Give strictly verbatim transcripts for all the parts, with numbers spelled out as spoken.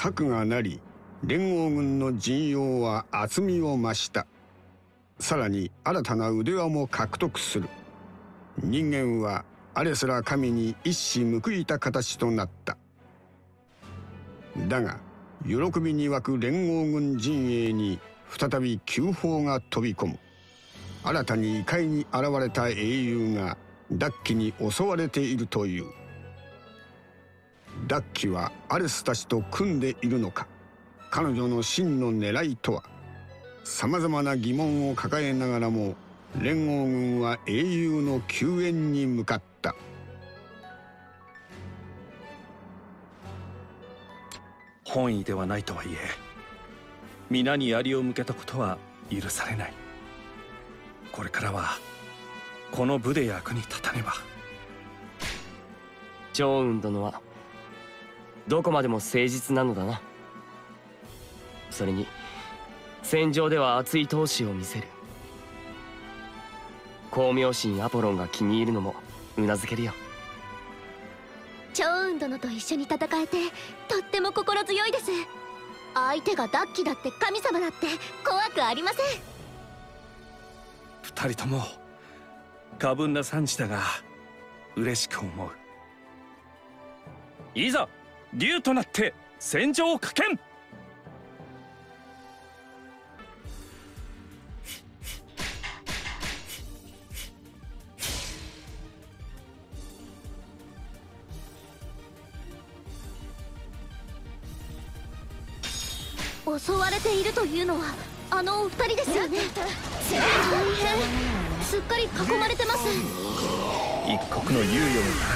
策がなり、連合軍の陣容は厚みを増した。さらに新たな腕輪も獲得する。人間はアレスら神に一矢報いた形となった。だが喜びに沸く連合軍陣営に再び急報が飛び込む。新たに異界に現れた英雄がダッキに襲われているという。ダッキはアレスたちと組んでいるのか。彼女の真の狙いとは。さまざまな疑問を抱えながらも連合軍は英雄の救援に向かった。 本意ではないとはいえ、皆に槍を向けたことは許されない。これからはこの部で役に立たねば。 趙雲殿はどこまでも誠実なのだな。それに戦場では熱い闘志を見せる。光明神アポロンが気に入るのもうなずけるよ。 趙雲殿と一緒に戦えてとっても心強いです。相手がダッキだって神様だって怖くありません。 二人とも過分な賛辞だが嬉しく思う。いざ竜となって戦場を駆けん。 襲われているというのはあのお二人ですよね。大変、すっかり囲まれてます。 一国の猶予もならない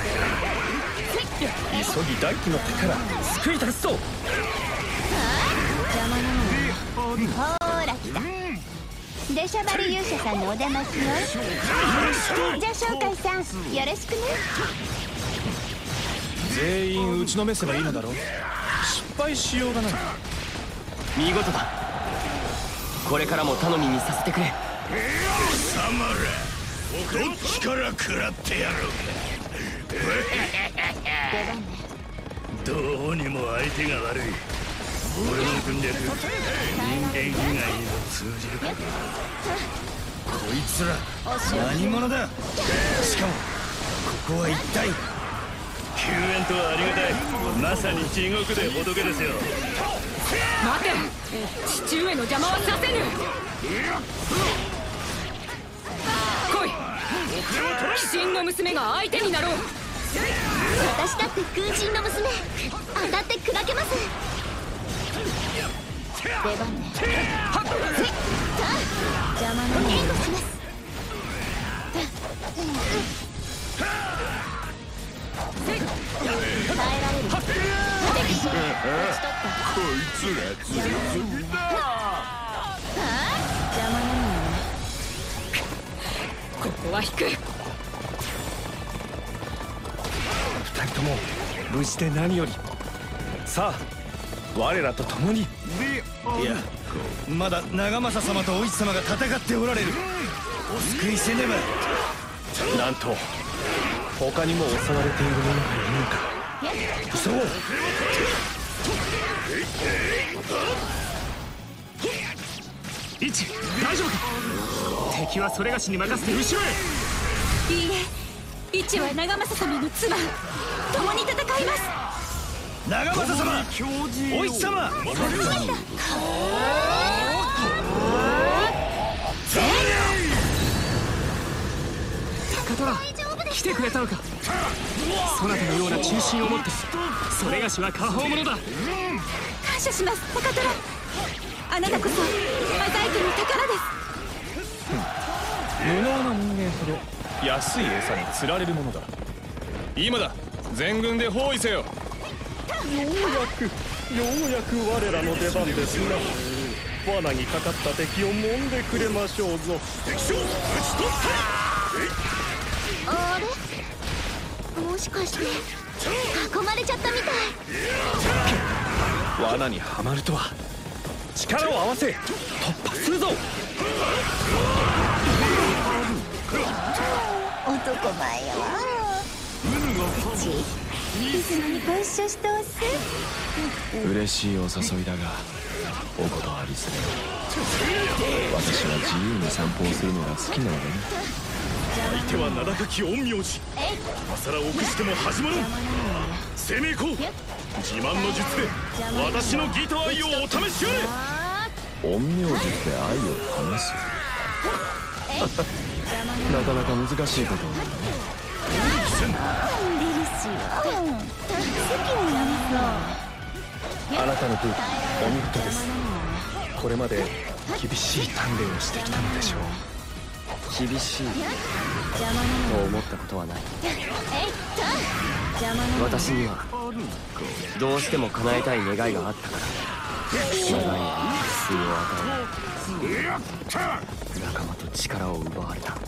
な。急ぎ大輝の手から救い出すぞ。 邪魔なの。ほーら来た。出しゃばり勇者さんのお出ましよ。じゃあ紹介さんよろしくね。 全員打ちのめせばいいのだろう。失敗しようがない。 見事だ。これからも頼みにさせてくれ。 貴様らどっちから食らってやろう。どうにも相手が悪い。俺の軍略人間以外にも通じるか。こいつら何者だ。しかもここは一体。救援とはありがたい。まさに地獄で仏ですよ。 待て、父上の邪魔はさせぬ。来い、鬼神の娘が相手になろう。 私だって軍神の娘、当たって砕けます。出番ね。はっ、邪魔なの。援護します。耐えられる。敵将討ち取った。 こいつらずるずるだ。 邪魔なのよね。 ここは引く。 二人とも無事で何より。さあ我らと共に。いやまだ長政様とお市様が戦っておられる。お救いせねば。 なんと他にも襲われている者がいるのか。急ごう。 イチ、大丈夫か。敵はそれがしに任せて後ろへ。 いいえ、イチは長政様の妻。共に戦います。 長政様、お市様。 高虎、来てくれたのか。そなたのような忠心を持ってそれがしは果報者だ。 感謝します、高虎。あなたこそマザイ家の宝です。 無能な人間ほど安い餌に釣られるものだ。今だ、全軍で包囲せよ。ようやくようやく我らの出番ですな。罠にかかった敵を揉んでくれましょうぞ。 敵将討ち取った。 あれ、もしかして囲まれちゃったみたい。 罠にはまるとは。力を合わせ突破するぞ。 男前よ。うちいつもにご一緒しておす。 嬉しいお誘いだがお断りする。私は自由に散歩をするのが好きなのでね。 相手は名高き陰陽師。今更臆しても始まらん。攻めいこう。自慢の術で私のギター愛をお試しあれ。 陰陽術で愛を試すなかなか難しいことを言うね。 デリシー、うん、好きになりそう。 あなたの分お見事です。これまで厳しい鍛錬をしてきたのでしょう。厳しいと思ったことはない。 私にはどうしても叶えたい願いがあったから願いは薬を与え仲間と力を奪われた。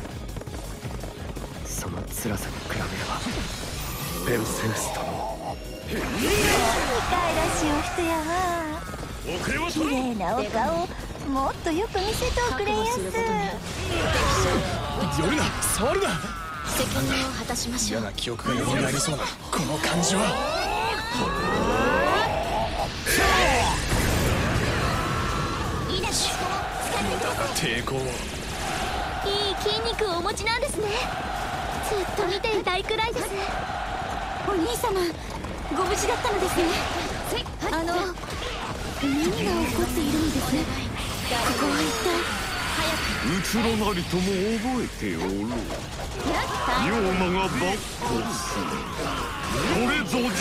その辛さに比べればペルセウスとの可愛らしいお人やわ。綺麗なお顔もっとよく見せておくれやす。 寄るな、触るな。 責任を果たしましょう。 嫌な記憶が蘇りそうなこの感じは。 いいです無駄な抵抗を。 いい筋肉をお持ちなんですね。ずっと見ていたいくらいです。 お兄様、ご無事だったのですね。あの何が起こっているのですね。ここは一体。 うつろなりとも覚えておろう。龍馬が跋扈する。これぞ地獄よ。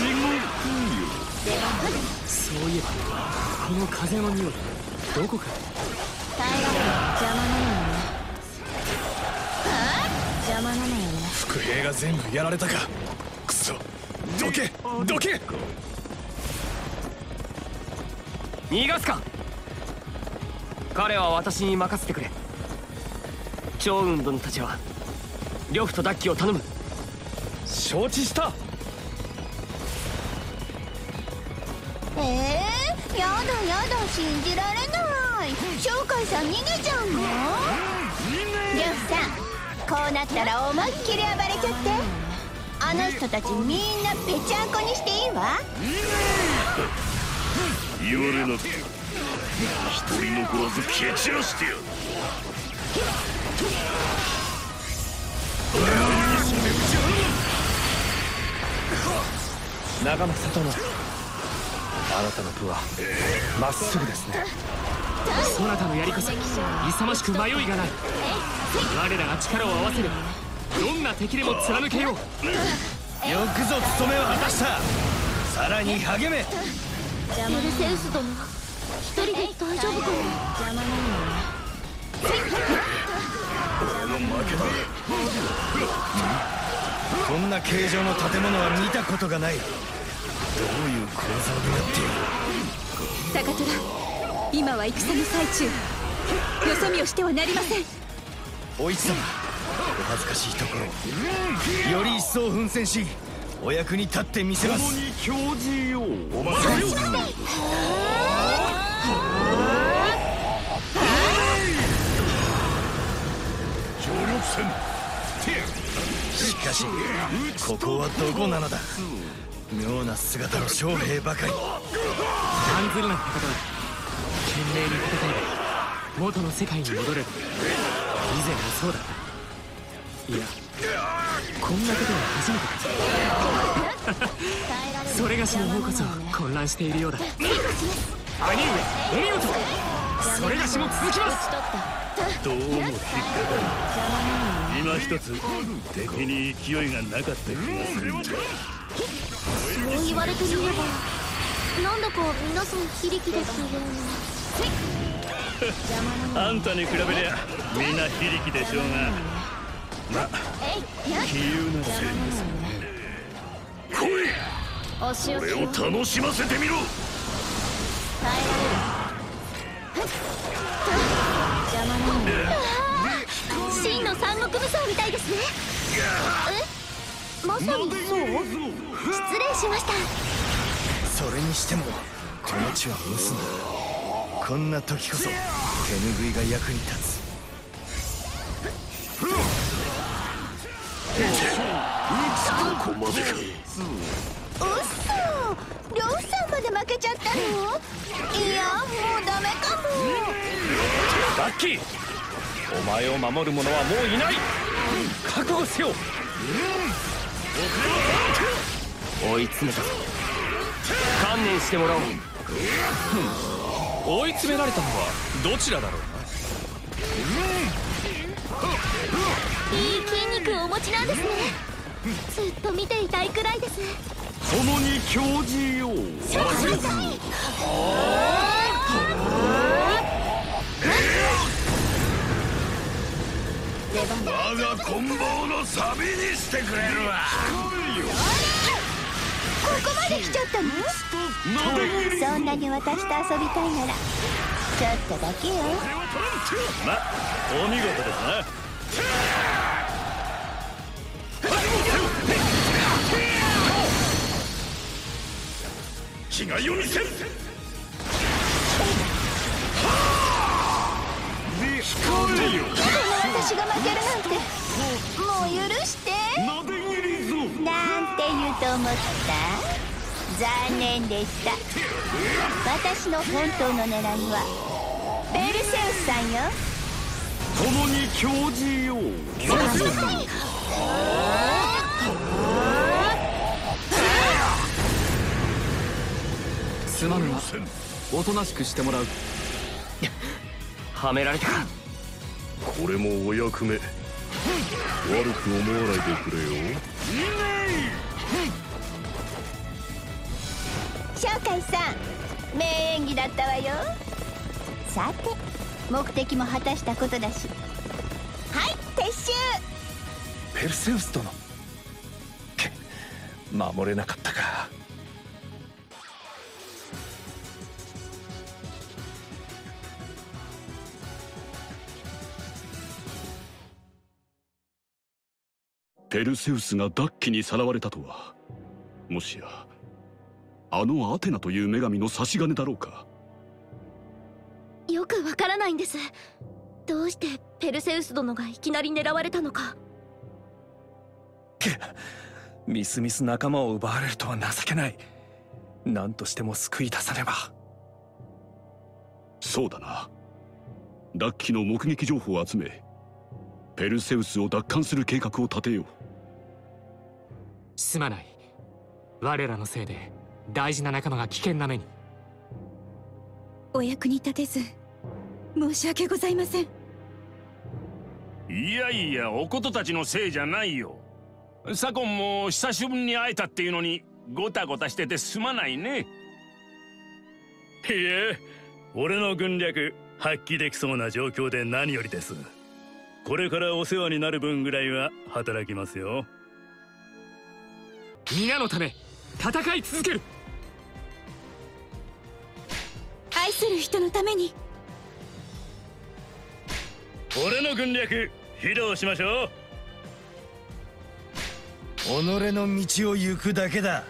そういえばこの風の匂いどこかで。 平らで邪魔なのよね。邪魔なのよね。 伏兵が全部やられたか。くそ、どけどけ。 逃がすか。彼は私に任せてくれ。趙雲殿たちは呂布とダッキを頼む。 承知した。 えー、やだやだ、信じられない。鳥海さん逃げちゃうの？呂布さん、こうなったら思いっきり暴れちゃって。あの人たちみんなぺちゃんこにしていいわ。 言われなくて一人残らず蹴散らしてやる。 長政殿、あなたの部はまっすぐですね。 そなたのやりこそ勇ましく迷いがない。我らが力を合わせればどんな敵でも貫けよう。 よくぞ務めを果たした。さらに励め。 ペルセウス殿、一人で大丈夫かな。 邪魔なのよね。 俺の負けだ。こんな形状の建物は見たことがない。どういう構造になっている。 高虎、今は戦の最中。よそ見をしてはなりません。 お市様、お恥ずかしいところより一層奮戦しお役に立ってみせます。共に教示よう。お待ちよ。協力戦。しかしここはどこなのだ。妙な姿の将兵ばかり。 案ずるな高虎。懸命に戦えば元の世界に戻れる。以前もそうだった。いや、こんなことは初めてだ。それがしの方こそ混乱しているようだ。兄上、お見事。それがしも続きます。 どうも引っかかる。今一つ敵に勢いがなかった気がするんだ。 そう言われてみればなんだか皆さん非力ですよね。あんたに比べりゃみんな非力でしょうが、ま、杞憂なせいですね。来い、俺を楽しませてみろ。 真の三国無双みたいですね。え、まさにそう？失礼しました。 それにしてもこの地は蒸すな。こんな時こそ手拭いが役に立つ。 こまでか。 うっそ、りょうさんまで負けちゃったの？いや、もうダメかも。 ラッキー、お前を守る者はもういない。覚悟せよ。 追い詰めたぞ。観念してもらおう。 追い詰められたのはどちらだろういい筋肉をお持ちなんですね。ずっと見ていたいくらいです。 共に教示よう。我が棍棒のサビにしてくれるわ。 ここまで来ちゃったの？そんなに私と遊びたいならちょっとだけよ。 ま、お見事ですな。気が読みせん。 私が負けるなんてもう許して。なんて言うと思った？残念でした。私の本当の狙いはペルセウスさんよ。 共に教示よう。 すまぬがおとなしくしてもらう。 はめられたか。 これもお役目。悪く思わないでくれよ。 鳥海さん、名演技だったわよ。さて、目的も果たしたことだし、はい、撤収。 ペルセウス殿、け守れなかったか。 ペルセウスがダッキにさらわれたとは、もしやあのアテナという女神の差し金だろうか。 よくわからないんです。どうしてペルセウス殿がいきなり狙われたのか。 けみすみす仲間を奪われるとは情けない。何としても救い出さねば。 そうだな。ダッキの目撃情報を集め、ペルセウスを奪還する計画を立てよう。 すまない。我らのせいで大事な仲間が危険な目に。 お役に立てず申し訳ございません。 いやいや、おことたちのせいじゃないよ。左近も久しぶりに会えたっていうのにゴタゴタしててすまないね。 いえ、俺の軍略発揮できそうな状況で何よりです。これからお世話になる分ぐらいは働きますよ。 皆のため戦い続ける。 愛する人のために。 俺の軍略披露しましょう。 己の道を行くだけだ。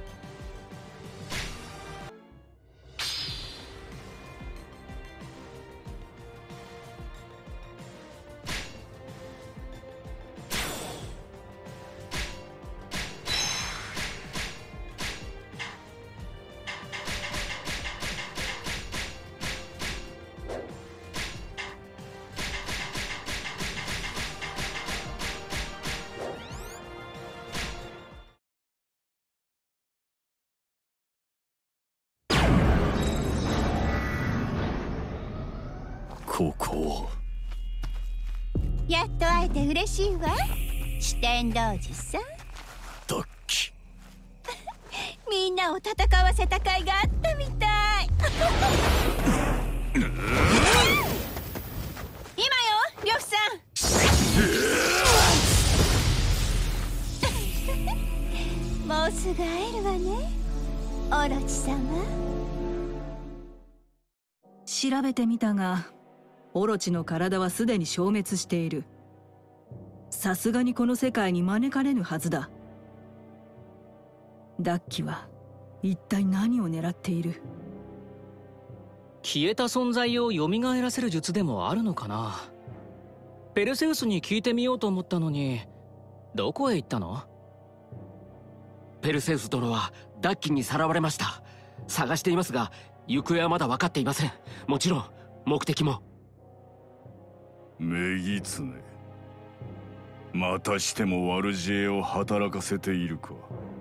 ここやっと会えて嬉しいわ、四天童子さん。 ダッキみんなを戦わせた甲斐があったみたい。今よ、呂布さん。もうすぐ会えるわね、オロチ様。 調べてみたが、オロチの体はすでに消滅している。さすがにこの世界に招かれぬはずだ。ダッキは一体何を狙っている？ 消えた存在を蘇らせる術でもあるのかな。ペルセウスに聞いてみようと思ったのに、どこへ行ったの？ ペルセウス殿はダッキにさらわれました。探していますが行方はまだ分かっていません。もちろん目的も。 メギツネ、またしても悪知恵を働かせているか。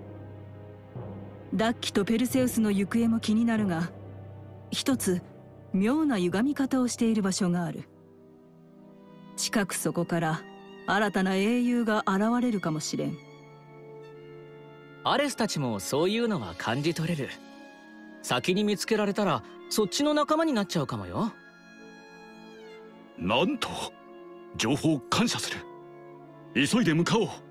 ダッキとペルセウスの行方も気になるが、一つ妙な歪み方をしている場所がある。近くそこから新たな英雄が現れるかもしれん。 アレスたちもそういうのは感じ取れる。先に見つけられたらそっちの仲間になっちゃうかもよ。 なんと、情報感謝する。急いで向かおう。